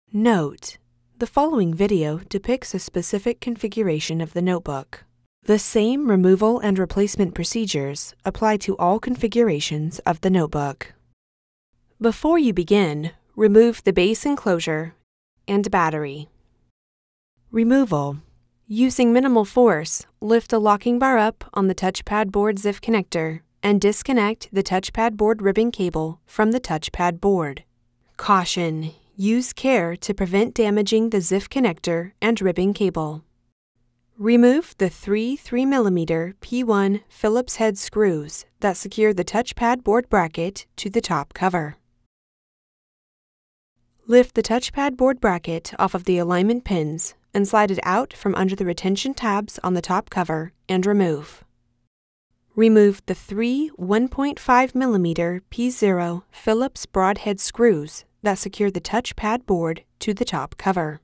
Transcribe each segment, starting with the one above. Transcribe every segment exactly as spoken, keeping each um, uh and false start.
Note: the following video depicts a specific configuration of the notebook. The same removal and replacement procedures apply to all configurations of the notebook. Before you begin, remove the base enclosure and battery. Removal. Using minimal force, lift the locking bar up on the touchpad board Z I F connector and disconnect the touchpad board ribbon cable from the touchpad board. Caution: use care to prevent damaging the Z I F connector and ribbon cable. Remove the three three millimeter P one Phillips head screws that secure the touchpad board bracket to the top cover. Lift the touchpad board bracket off of the alignment pins and slide it out from under the retention tabs on the top cover and remove. Remove the three one point five millimeter P zero Phillips broadhead screws that secure the touchpad board to the top cover.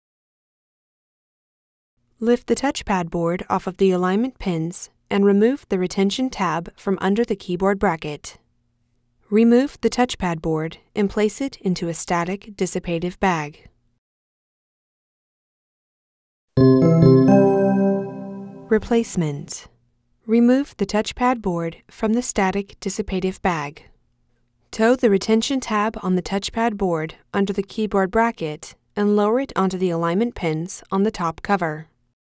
Lift the touchpad board off of the alignment pins and remove the retention tab from under the keyboard bracket. Remove the touchpad board and place it into a static dissipative bag. Replacement. Remove the touchpad board from the static dissipative bag. Tow the retention tab on the touchpad board under the keyboard bracket and lower it onto the alignment pins on the top cover.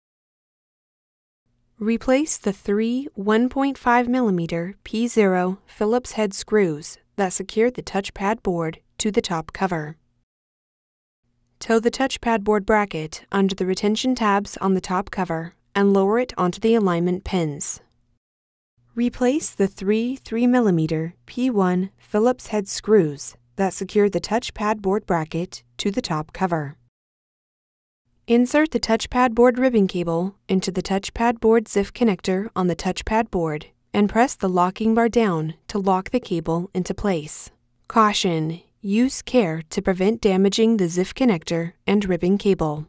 Replace the three one point five millimeter P zero Phillips head screws that secure the touchpad board to the top cover. Tow the touchpad board bracket under the retention tabs on the top cover and lower it onto the alignment pins. Replace the three three millimeter P one Phillips head screws that secure the touchpad board bracket to the top cover. Insert the touchpad board ribbon cable into the touchpad board Z I F connector on the touchpad board and press the locking bar down to lock the cable into place. Caution: use care to prevent damaging the Z I F connector and ribbon cable.